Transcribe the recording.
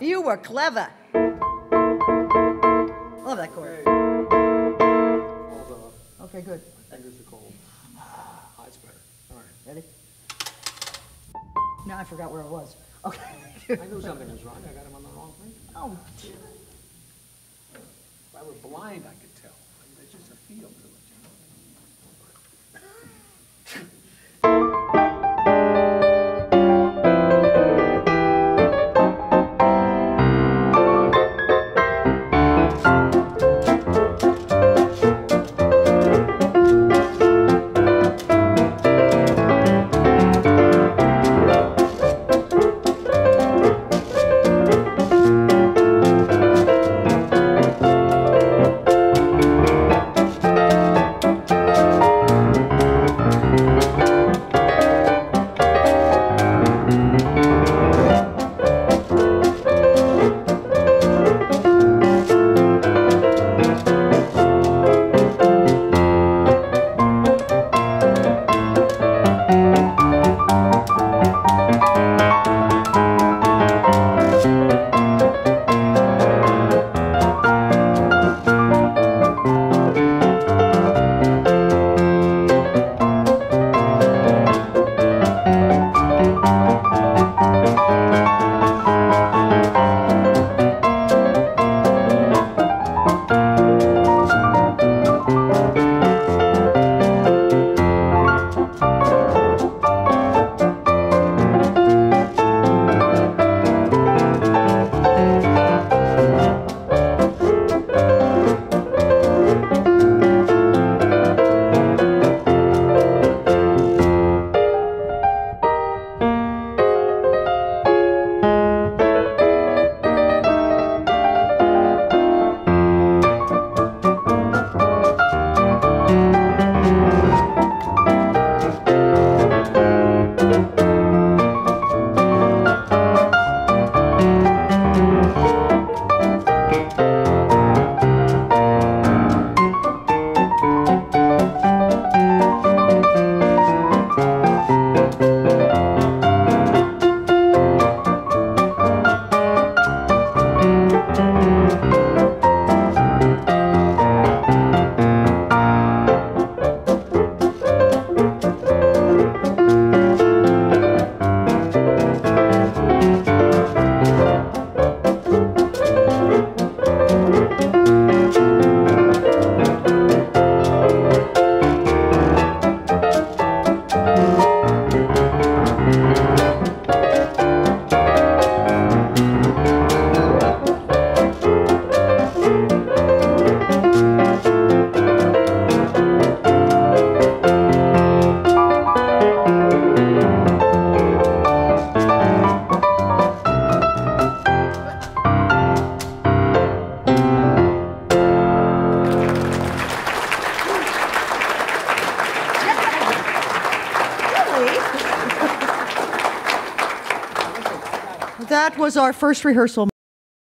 You were clever. Love that chord. Okay, good. My fingers are cold. That's better. All right. Ready? Now I forgot where I was. Okay. I knew something was wrong. I got him on the wrong thing. Oh, If I were blind, I could tell. I mean, there's just a feel to it, that was our first rehearsal.